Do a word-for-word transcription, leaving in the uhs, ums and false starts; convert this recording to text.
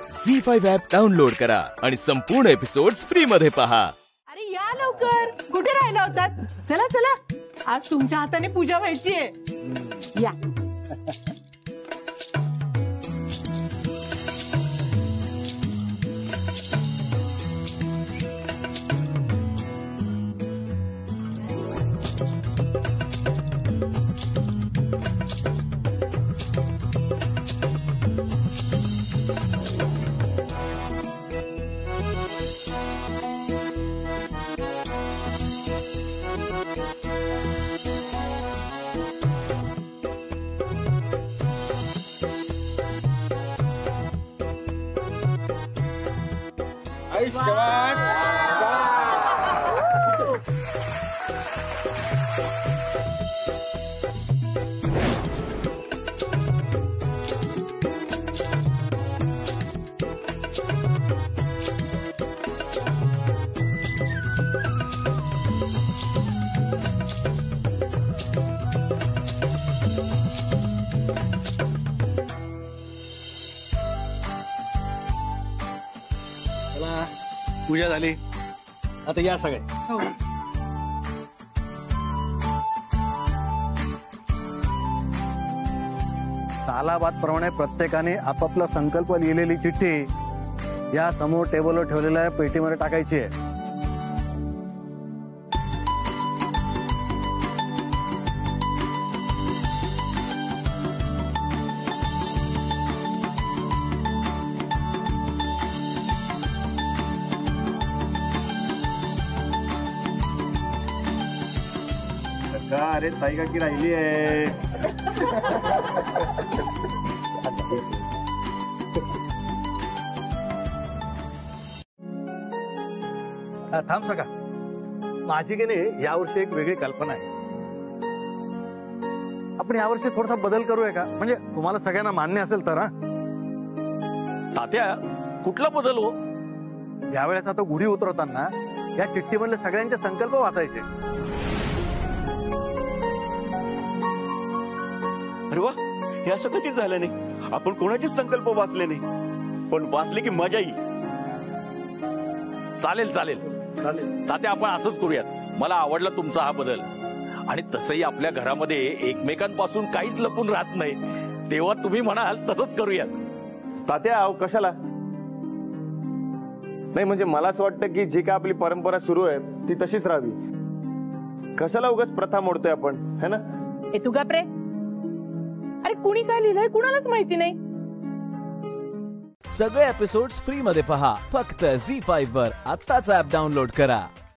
Zee five app download करा आणि संपूर्ण एपिसोड्स फ्री मध्ये पहा। अरे या लवकर, कुठे राहिला होतात? चला चला, आज तुमच्या हाताने पूजा व्हायची आहे। या पूजा झाली, आता या सगळे। हो तालाबाद प्रमाणे प्रत्येकाने आपापला संकल्प लिहिलेली चिठ्ठी या समोर टेबलवर ठेवलेल्या पेटीमध्ये टाकायची आहे। अरे ताई का की राहिली आहे। थांब सका, माझी की नाही यावर्षी एक वेगळी कल्पना आहे। आपण यावर्षी थोडासा बदल करूया का? म्हणजे तुम्हाला सगळ्यांना मान्य असेल तर। हा तात्या, कुठला बदल हो? यावेळेस आता गुढी उतरवताना या चिठ्ठीमधले सगळ्यांचे संकल्प वाचायचे। अरे वा, हे असं कधीच झालं नाही। आपण कोणाचेच संकल्प वाचले नाही, पण वाचले की मजा येईल। चालेल चालेल चालेल तात्या, आपण असंच करूयात। मला आवडला तुमचा हा बदल। आणि तसंही आपल्या घरामध्ये एकमेकांपासून काहीच लपून राहत नाही, तेव्हा तुम्ही म्हणाल तसंच करूयात। तात्या, अहो कशाला? नाही म्हणजे मला असं वाटतं की जी काय आपली परंपरा सुरू आहे ती तशीच राहावी। कशाला उगाच प्रथा मोडतोय आपण, है ना? हे तू गप्रे, अरे कुणी काय लिहिलंय कुणालाच माहिती नाही। सगळे एपिसोड्स फ्री मध्ये पहा फक्त झी फाइव्ह वर। आत्ताच ऍप डाउनलोड करा।